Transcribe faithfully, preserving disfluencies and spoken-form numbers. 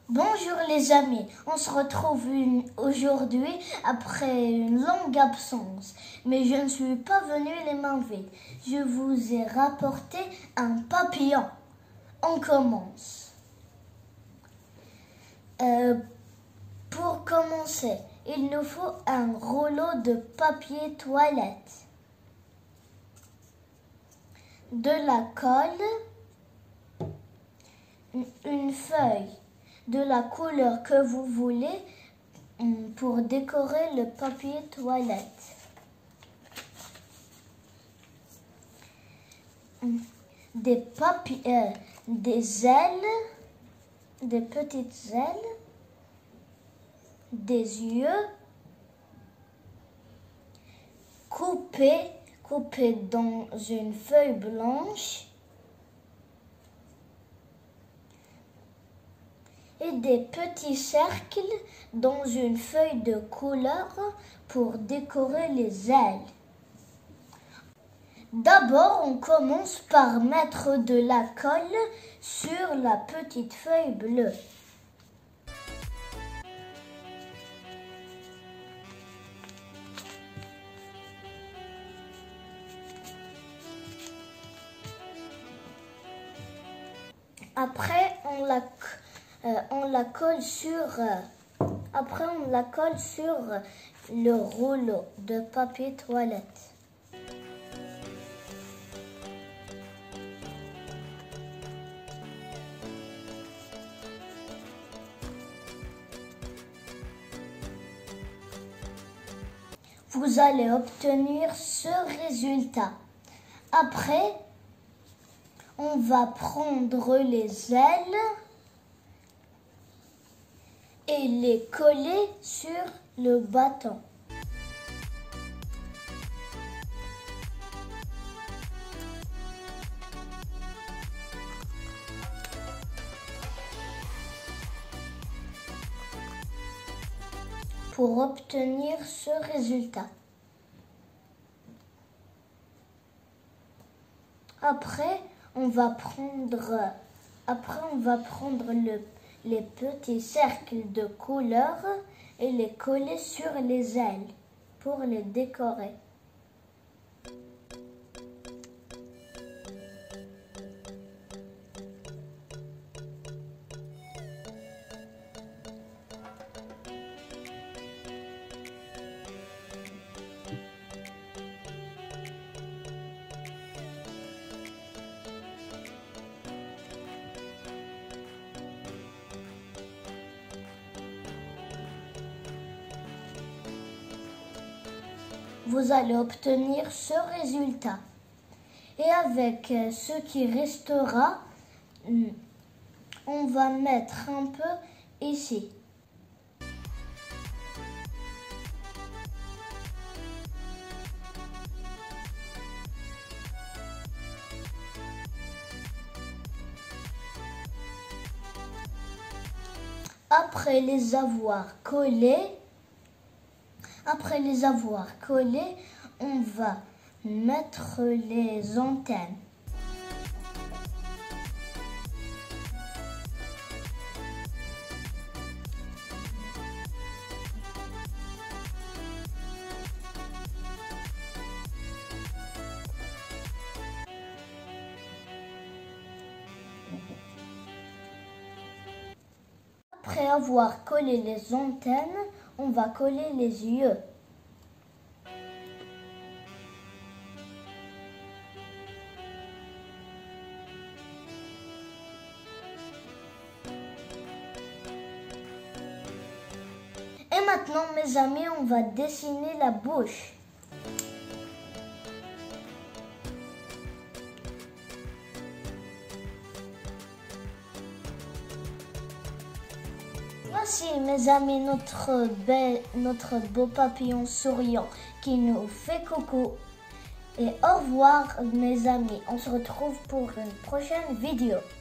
Bonjour les amis, on se retrouve aujourd'hui après une longue absence, mais je ne suis pas venue les mains vides. Je vous ai rapporté un papillon. On commence. Euh, pour commencer, il nous faut un rouleau de papier toilette, de la colle, une feuille de la couleur que vous voulez pour décorer le papier toilette. Des papiers, euh, des ailes, des petites ailes, des yeux, coupés, coupés dans une feuille blanche, et des petits cercles dans une feuille de couleur pour décorer les ailes. D'abord, on commence par mettre de la colle sur la petite feuille bleue. Après, on la Euh, on la colle sur euh, après on la colle sur le rouleau de papier toilette. Vous allez obtenir ce résultat. Après, on va prendre les ailes et les coller sur le bâton. Pour obtenir ce résultat. Après, on va prendre, après on va prendre le les petits cercles de couleur et les coller sur les ailes pour les décorer. Vous allez obtenir ce résultat. Et avec ce qui restera, on va mettre un peu ici. Après les avoir collés, Après les avoir collés, on va mettre les antennes. Après avoir collé les antennes, on va coller les yeux. Et maintenant, mes amis, on va dessiner la bouche. Voici, mes amis, notre, bel, notre beau papillon souriant qui nous fait coucou. Et au revoir, mes amis. On se retrouve pour une prochaine vidéo.